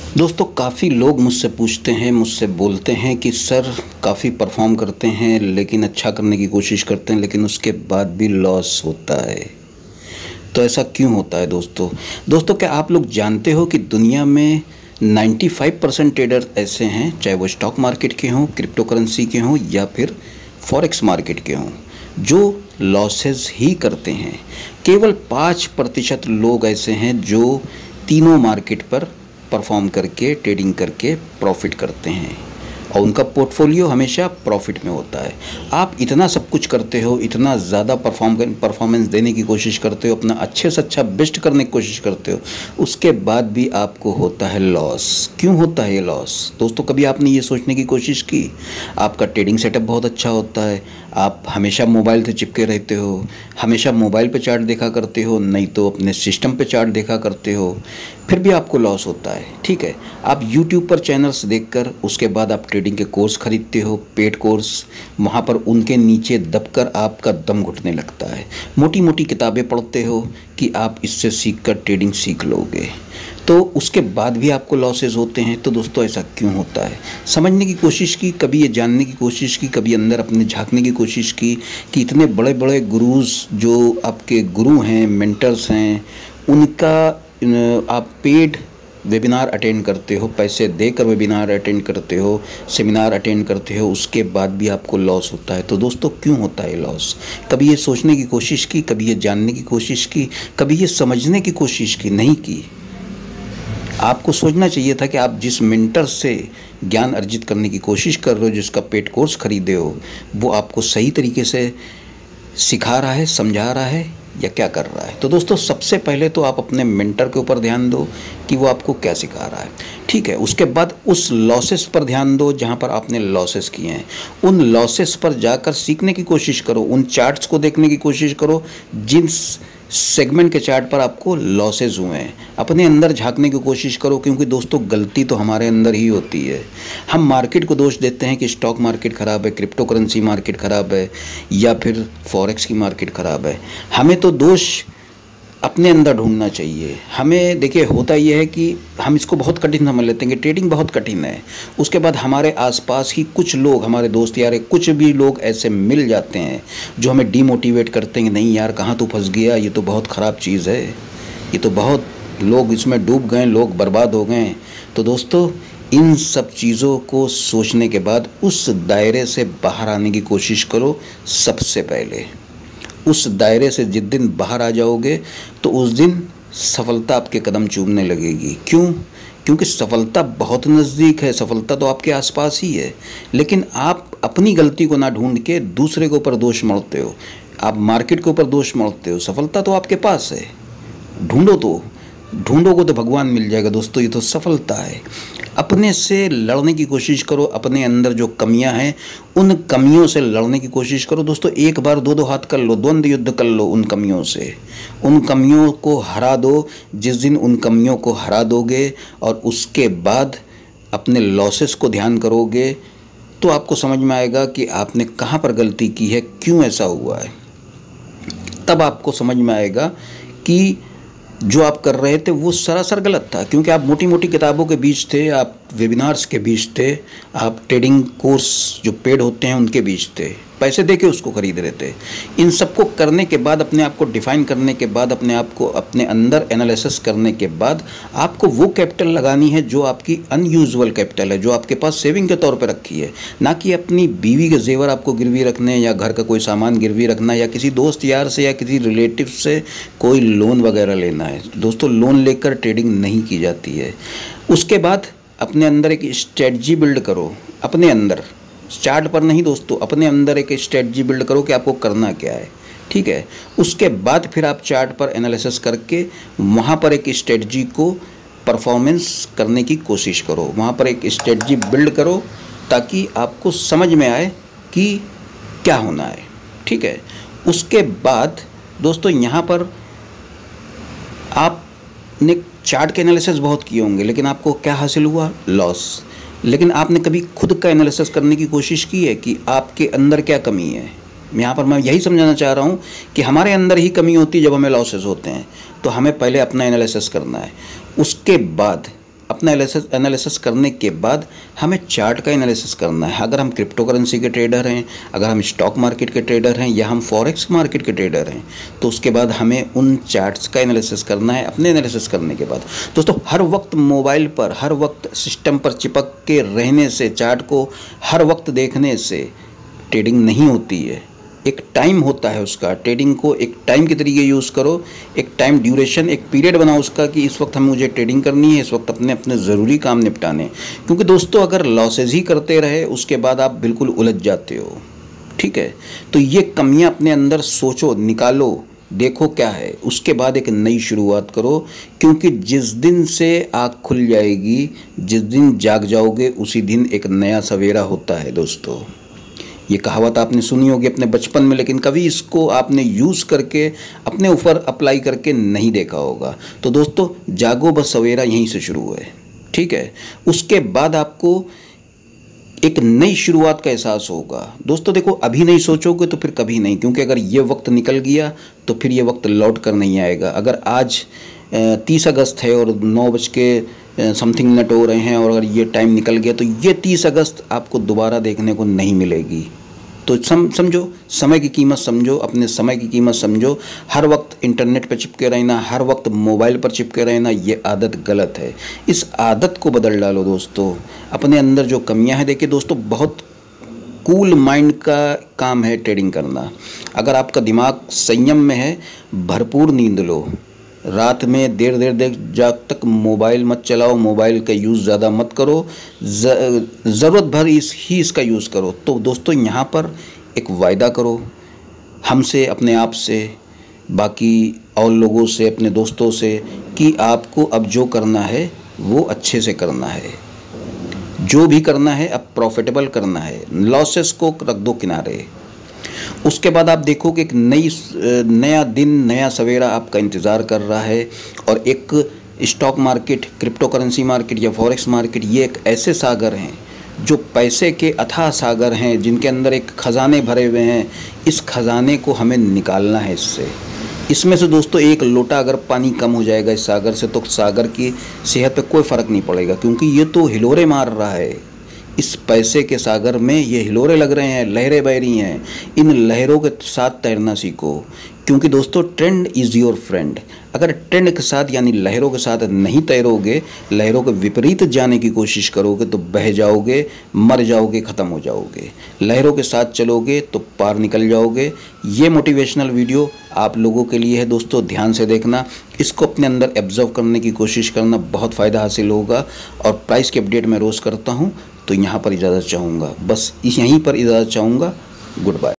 दोस्तों काफ़ी लोग मुझसे पूछते हैं, मुझसे बोलते हैं कि सर काफ़ी परफॉर्म करते हैं, लेकिन अच्छा करने की कोशिश करते हैं, लेकिन उसके बाद भी लॉस होता है। तो ऐसा क्यों होता है दोस्तों क्या आप लोग जानते हो कि दुनिया में 95% ट्रेडर ऐसे हैं, चाहे वो स्टॉक मार्केट के हों, क्रिप्टो करेंसी के हों या फिर फॉरेक्स मार्केट के हों, जो लॉसेस ही करते हैं। केवल 5% लोग ऐसे हैं जो तीनों मार्केट पर परफॉर्म करके, ट्रेडिंग करके प्रॉफिट करते हैं और उनका पोर्टफोलियो हमेशा प्रॉफिट में होता है। आप इतना सब कुछ करते हो, इतना ज़्यादा परफॉर्मेंस देने की कोशिश करते हो, अपना अच्छे से अच्छा बेस्ट करने की कोशिश करते हो, उसके बाद भी आपको होता है लॉस। क्यों होता है ये लॉस दोस्तों? कभी आपने ये सोचने की कोशिश की? आपका ट्रेडिंग सेटअप बहुत अच्छा होता है, आप हमेशा मोबाइल से चिपके रहते हो, हमेशा मोबाइल पे चार्ट देखा करते हो, नहीं तो अपने सिस्टम पे चार्ट देखा करते हो, फिर भी आपको लॉस होता है। ठीक है, आप यूट्यूब पर चैनल्स देखकर उसके बाद आप ट्रेडिंग के कोर्स खरीदते हो, पेड कोर्स, वहाँ पर उनके नीचे दबकर आपका दम घुटने लगता है। मोटी मोटी किताबें पढ़ते हो कि आप इससे सीखकर ट्रेडिंग सीख लोगे, तो उसके बाद भी आपको लॉसेस होते हैं। तो दोस्तों ऐसा क्यों होता है? समझने की कोशिश की, कभी ये जानने की कोशिश की, कभी अंदर अपने झांकने की कोशिश की कि इतने बड़े बड़े गुरुज जो आपके गुरु हैं, मेंटर्स हैं, उनका आप पेड वेबिनार अटेंड करते हो, पैसे देकर वेबिनार अटेंड करते हो, सेमिनार अटेंड करते हो, उसके बाद भी आपको लॉस होता है। तो दोस्तों क्यों होता है लॉस? कभी ये सोचने की कोशिश की, कभी ये जानने की कोशिश की, कभी ये समझने की कोशिश की? नहीं की। आपको सोचना चाहिए था कि आप जिस मेंटर से ज्ञान अर्जित करने की कोशिश कर रहे हो, जिसका पेड कोर्स खरीदे हो, वो आपको सही तरीके से सिखा रहा है, समझा रहा है या क्या कर रहा है। तो दोस्तों सबसे पहले तो आप अपने मेंटर के ऊपर ध्यान दो कि वो आपको क्या सिखा रहा है। ठीक है, उसके बाद उस लॉसेस पर ध्यान दो जहाँ पर आपने लॉसेस किए हैं। उन लॉसेस पर जाकर सीखने की कोशिश करो, उन चार्ट्स को देखने की कोशिश करो जिन सेगमेंट के चार्ट पर आपको लॉसेस हुए हैं। अपने अंदर झांकने की कोशिश करो, क्योंकि दोस्तों गलती तो हमारे अंदर ही होती है। हम मार्केट को दोष देते हैं कि स्टॉक मार्केट ख़राब है, क्रिप्टो करेंसी मार्केट ख़राब है या फिर फॉरेक्स की मार्केट ख़राब है। हमें तो दोष अपने अंदर ढूंढना चाहिए। हमें देखिए, होता यह है कि हम इसको बहुत कठिन समझ लेते हैं कि ट्रेडिंग बहुत कठिन है। उसके बाद हमारे आसपास ही कुछ लोग, हमारे दोस्त यार, कुछ भी लोग ऐसे मिल जाते हैं जो हमें डीमोटिवेट करते हैं कि नहीं यार, कहाँ तू फंस गया, ये तो बहुत ख़राब चीज़ है, ये तो बहुत लोग इसमें डूब गए, लोग बर्बाद हो गए। तो दोस्तों इन सब चीज़ों को सोचने के बाद उस दायरे से बाहर आने की कोशिश करो। सबसे पहले उस दायरे से जिस दिन बाहर आ जाओगे तो उस दिन सफलता आपके कदम चूमने लगेगी। क्यों? क्योंकि सफलता बहुत नज़दीक है, सफलता तो आपके आसपास ही है। लेकिन आप अपनी गलती को ना ढूंढ के दूसरे के ऊपर दोष मढ़ते हो, आप मार्केट के ऊपर दोष मढ़ते हो। सफलता तो आपके पास है, ढूंढोगे तो भगवान मिल जाएगा। दोस्तों ये तो सफलता है। अपने से लड़ने की कोशिश करो, अपने अंदर जो कमियां हैं उन कमियों से लड़ने की कोशिश करो। दोस्तों एक बार दो हाथ कर लो, द्वंद्व युद्ध कर लो उन कमियों से, उन कमियों को हरा दो। जिस दिन उन कमियों को हरा दोगे और उसके बाद अपने लॉसेस को ध्यान करोगे तो आपको समझ में आएगा कि आपने कहाँ पर गलती की है, क्यों ऐसा हुआ है। तब आपको समझ में आएगा कि जो आप कर रहे थे वो सरासर गलत था, क्योंकि आप मोटी मोटी किताबों के बीच थे, आप वेबिनार्स के बीच थे, आप ट्रेडिंग कोर्स जो पेड होते हैं उनके बीच थे, पैसे देके उसको खरीद रहे थे। इन सबको करने के बाद, अपने आप को डिफाइन करने के बाद, अपने आप को अपने अंदर एनालिसिस करने के बाद आपको वो कैपिटल लगानी है जो आपकी अनयूजुअल कैपिटल है, जो आपके पास सेविंग के तौर पर रखी है। ना कि अपनी बीवी के जेवर आपको गिरवी रखने, या घर का कोई सामान गिरवी रखना, या किसी दोस्त यार से या किसी रिलेटिव से कोई लोन वगैरह लेना है। दोस्तों लोन लेकर ट्रेडिंग नहीं की जाती है। उसके बाद अपने अंदर एक स्ट्रेटजी बिल्ड करो, अपने अंदर, चार्ट पर नहीं दोस्तों, अपने अंदर एक स्ट्रेटजी बिल्ड करो कि आपको करना क्या है। ठीक है, उसके बाद फिर आप चार्ट पर एनालिसिस करके वहाँ पर एक स्ट्रेटजी को परफॉर्मेंस करने की कोशिश करो, वहाँ पर एक स्ट्रेटजी बिल्ड करो ताकि आपको समझ में आए कि क्या होना है। ठीक है, उसके बाद दोस्तों यहाँ पर आपने चार्ट के एनालिसिस बहुत किए होंगे, लेकिन आपको क्या हासिल हुआ? लॉस। लेकिन आपने कभी खुद का एनालिसिस करने की कोशिश की है कि आपके अंदर क्या कमी है? यहाँ पर मैं यही समझाना चाह रहा हूँ कि हमारे अंदर ही कमी होती है जब हमें लॉसेस होते हैं। तो हमें पहले अपना एनालिसिस करना है, उसके बाद अपना एनालिसिस करने के बाद हमें चार्ट का एनालिसिस करना है। अगर हम क्रिप्टो करेंसी के ट्रेडर हैं, अगर हम स्टॉक मार्केट के ट्रेडर हैं या हम फॉरेक्स मार्केट के ट्रेडर हैं, तो उसके बाद हमें उन चार्ट्स का एनालिसिस करना है। अपने एनालिसिस करने के बाद दोस्तों हर वक्त मोबाइल पर, हर वक्त सिस्टम पर चिपक के रहने से, चार्ट को हर वक्त देखने से ट्रेडिंग नहीं होती है। एक टाइम होता है उसका, ट्रेडिंग को एक टाइम के तरीके यूज़ करो, एक टाइम ड्यूरेशन, एक पीरियड बनाओ उसका कि इस वक्त मुझे ट्रेडिंग करनी है, इस वक्त अपने अपने ज़रूरी काम निपटाने। क्योंकि दोस्तों अगर लॉसेज ही करते रहे उसके बाद आप बिल्कुल उलझ जाते हो। ठीक है, तो ये कमियां अपने अंदर सोचो, निकालो, देखो क्या है, उसके बाद एक नई शुरुआत करो। क्योंकि जिस दिन से आँख खुल जाएगी, जिस दिन जाग जाओगे, उसी दिन एक नया सवेरा होता है दोस्तों। ये कहावत आपने सुनी होगी अपने बचपन में, लेकिन कभी इसको आपने यूज़ करके अपने ऊपर अप्लाई करके नहीं देखा होगा। तो दोस्तों जागो बस, सवेरा यहीं से शुरू है। ठीक है, उसके बाद आपको एक नई शुरुआत का एहसास होगा। दोस्तों देखो, अभी नहीं सोचोगे तो फिर कभी नहीं, क्योंकि अगर ये वक्त निकल गया तो फिर ये वक्त लौट कर नहीं आएगा। अगर आज 30 अगस्त है और 9:समथिंग हो रहे हैं और अगर ये टाइम निकल गया तो ये 30 अगस्त आपको दोबारा देखने को नहीं मिलेगी। तो समझो, समय की कीमत समझो, अपने समय की कीमत समझो। हर वक्त इंटरनेट पर चिपके रहना, हर वक्त मोबाइल पर चिपके रहना, ये आदत गलत है। इस आदत को बदल डालो दोस्तों। अपने अंदर जो कमियां हैं, देखिए दोस्तों, बहुत कूल माइंड का काम है ट्रेडिंग करना। अगर आपका दिमाग संयम में है, भरपूर नींद लो, रात में देर जाग तक मोबाइल मत चलाओ, मोबाइल का यूज़ ज़्यादा मत करो, ज़रूरत भर इसका यूज़ करो। तो दोस्तों यहाँ पर एक वायदा करो हमसे, अपने आप से, बाकी और लोगों से, अपने दोस्तों से, कि आपको अब जो करना है वो अच्छे से करना है। जो भी करना है अब प्रॉफिटेबल करना है, लॉसेस को रख दो किनारे। उसके बाद आप देखो कि एक नया दिन, नया सवेरा आपका इंतज़ार कर रहा है। और एक stock market, crypto currency market या फॉरेक्स मार्केट, ये एक ऐसे सागर हैं जो पैसे के अथाह सागर हैं, जिनके अंदर एक ख़जाने भरे हुए हैं। इस खजाने को हमें निकालना है इसमें से दोस्तों एक लोटा अगर पानी कम हो जाएगा इस सागर से, तो सागर की सेहत पे कोई फ़र्क नहीं पड़ेगा, क्योंकि ये तो हिलोरे मार रहा है। इस पैसे के सागर में ये हिलोरे लग रहे हैं, लहरें बह रही हैं। इन लहरों के साथ तैरना सीखो, क्योंकि दोस्तों ट्रेंड इज़ योर फ्रेंड। अगर ट्रेंड के साथ यानी लहरों के साथ नहीं तैरोगे, लहरों के विपरीत जाने की कोशिश करोगे तो बह जाओगे, मर जाओगे, ख़त्म हो जाओगे। लहरों के साथ चलोगे तो पार निकल जाओगे। ये मोटिवेशनल वीडियो आप लोगों के लिए है दोस्तों, ध्यान से देखना, इसको अपने अंदर एब्जर्व करने की कोशिश करना, बहुत फ़ायदा हासिल होगा। और प्राइस की अपडेट मैं रोज़ करता हूँ, तो यहाँ पर इजाज़त चाहूँगा, बस यहीं पर इजाज़त चाहूँगा। Good bye.